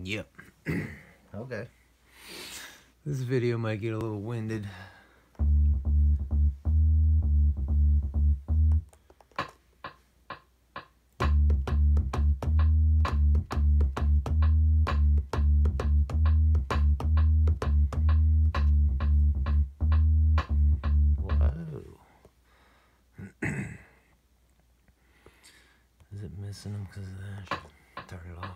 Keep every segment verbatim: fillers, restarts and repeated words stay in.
Yep. Okay. This video might get a little winded. Is it missing them because of that? I should turn it off.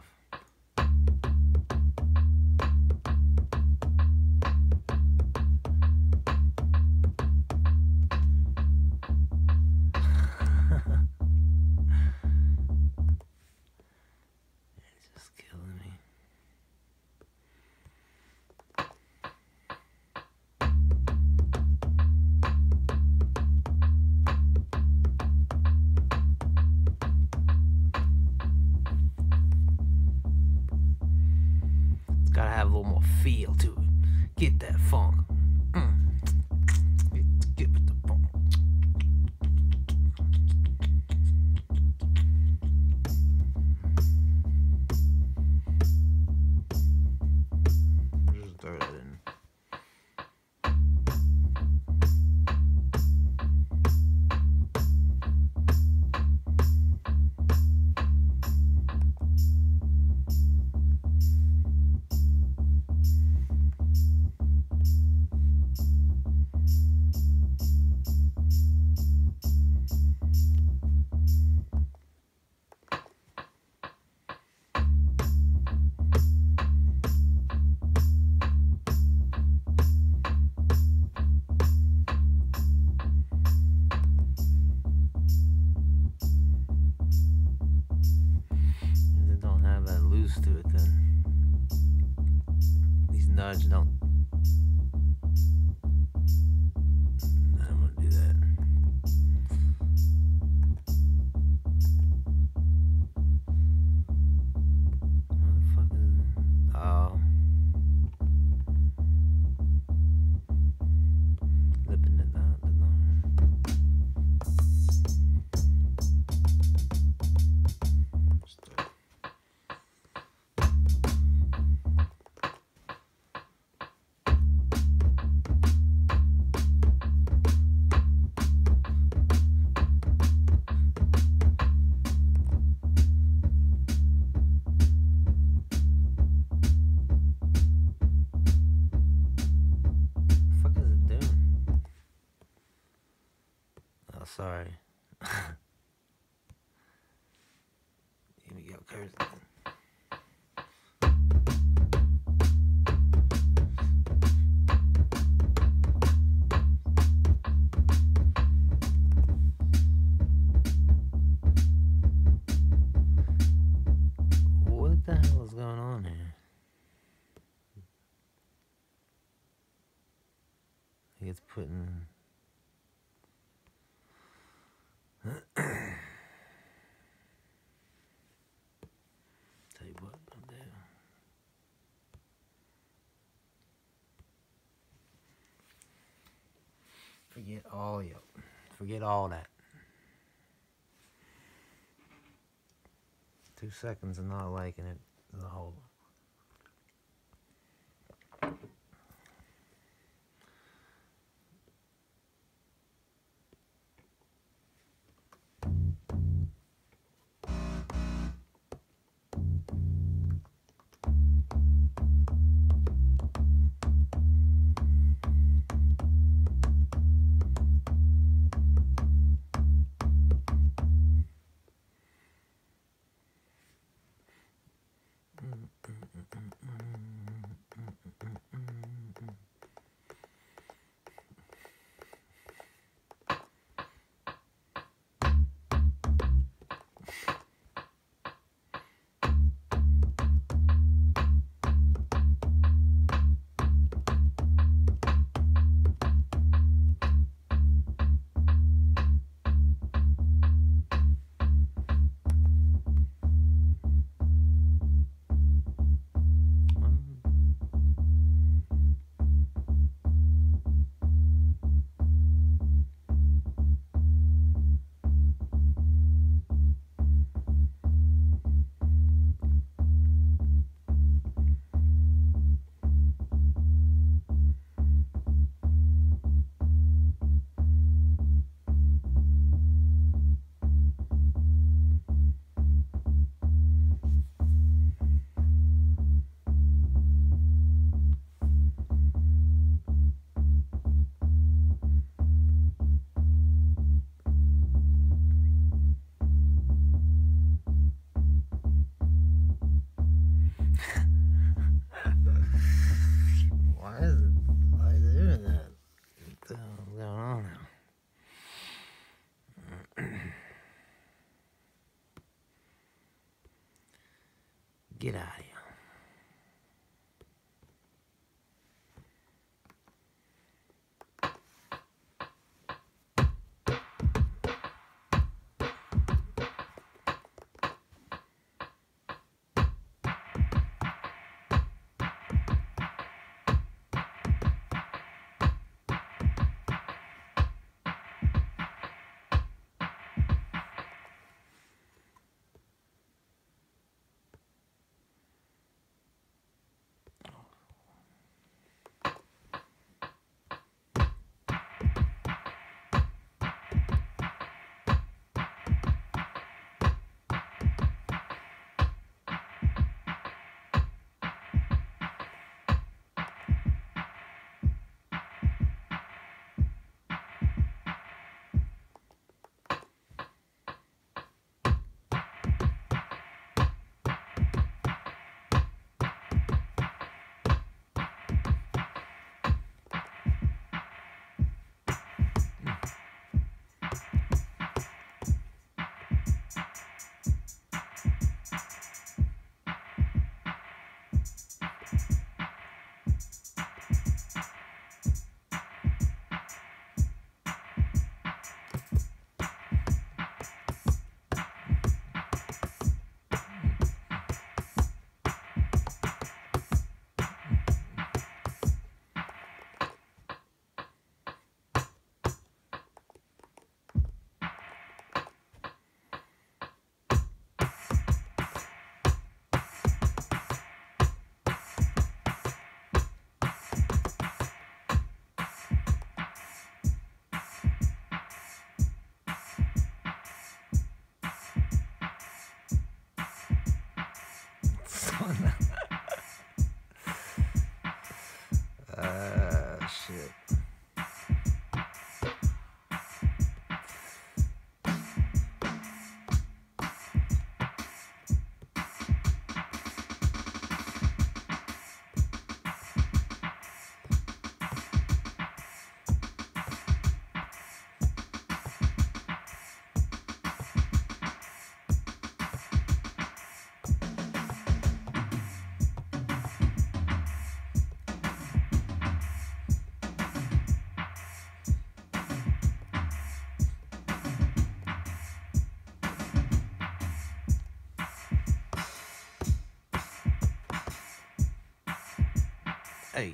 It's just killing me. Gotta have a little more feel to it. Get that funk. Mm. Get, get with the funk. Just throw that in. To it then. These nudge don't. I don't want to do that. What the fuck is it? Oh. Lipping it down. Sorry. Here we go, curse. What the hell is going on here? I think it's putting. Tell you what I'll do. Forget all yo. Forget all that. Two seconds of not liking it is a whole. Mm-hmm. Why is it? Why is it doing that? What the hell's going on now? Get out of here. Ah, shit. Hey.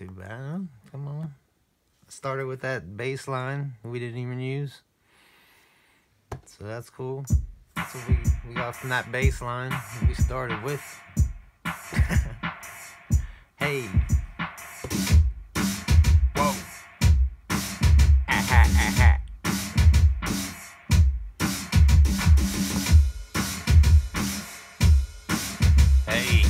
too bad. Come on. Started with that bass line we didn't even use. So that's cool. That's what we, we got from that bass line we started with. Hey. Whoa. Aha, aha. Hey.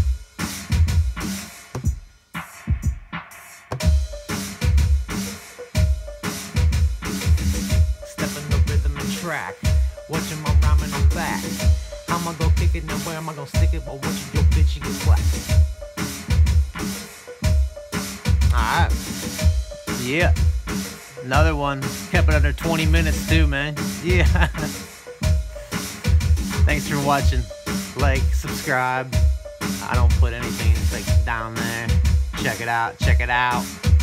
Stepping the rhythm and track. Watching my rhyming on back. How am I gonna kick it now? Where am I gonna stick it? But watching your bitch, you get whacked. Alright. Yeah. Another one. Kept it under twenty minutes too, man. Yeah. Thanks for watching. Like, subscribe. I don't put anything like down there. Check it out. Check it out.